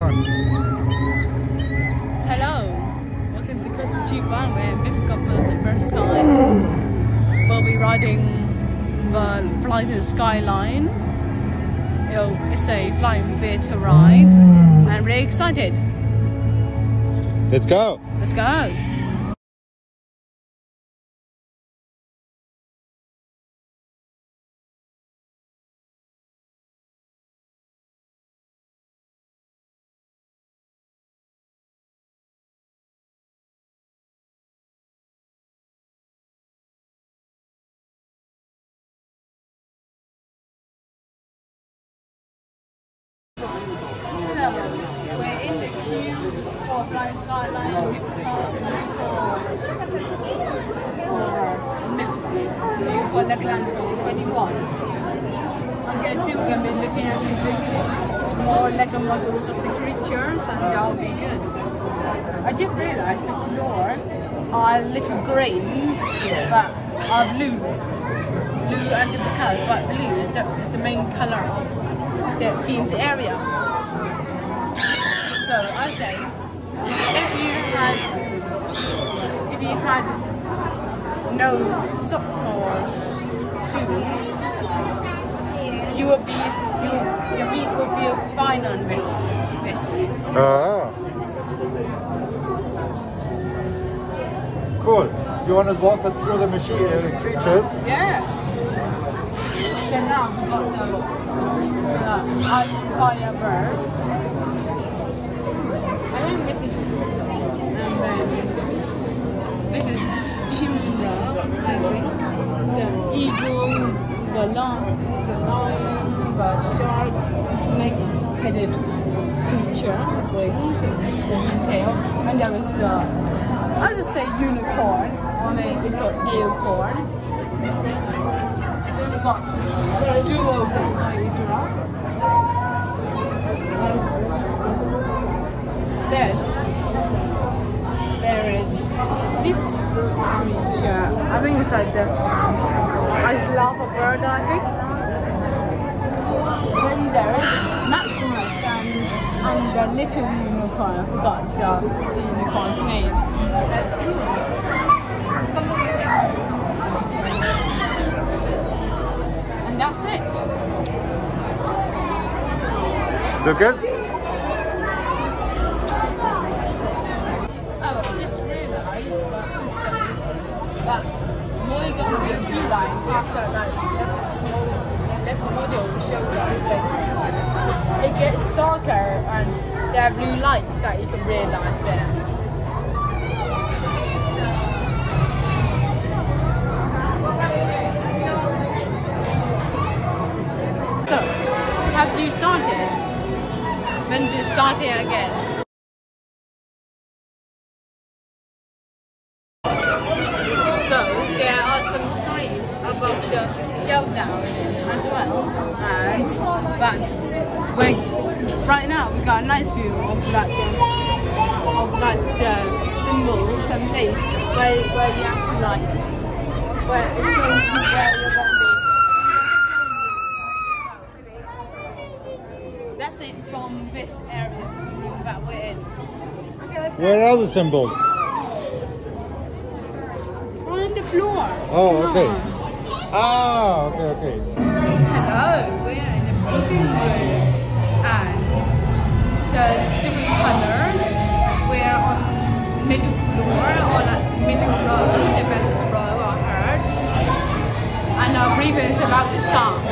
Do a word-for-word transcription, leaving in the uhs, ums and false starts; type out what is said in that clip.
on. Hello, welcome to Costa Chiban. We're in Mythica for the first time. We'll be riding the Fly to the Skyline. It'll, it's a flying theatre ride, and I'm really excited. Let's go. Let's go. Hello, we're in the queue for Flying Skyline Mythica for Mythica for Legoland twenty twenty-one. I'm guessing we're going to be looking at some more Lego models of the creatures, and that'll be good. I didn't realise the floor are little grains but are blue. Blue and different colours, but blue is the, is the main colour of the themed area. So I say, if you had, if you had no socks or shoes, you would be, you, your feet would feel fine on this. This. Ah. Cool. Do you want to walk us through the machine uh, creatures? Yes. So now we got the, the ice fire bird. I think this is, and then this is Chimera, I think. The eagle, the lion, the lion, the shark, snake-headed creature with wings and squirmy tail, and there is the, I'll just say unicorn, or maybe it's called acorn. Then we got duo Hydra. Then there is this creature. I think it's like the ice lava bird, I think. Then there is Maximus and, and the little unicorn. I forgot the, the unicorn's name. That's cool. And that's it. Lucas? But more you go into the queue lines after like small little model show like it gets darker and there are blue lights that you can realise there. So, have you started? Then just start it again. So there are some screens above the showdown as well, and but we right now we got a nice view of like the, of like the symbols and place where where you have to like where it shows you where you're gonna be. That's it from this area that we're in. Where are the symbols? Floor. Oh, okay. Ah, okay, okay. Hello, we're in the briefing room, and there's different colors. We're on middle floor, or like middle row, the best row I heard. And our briefing is about to start.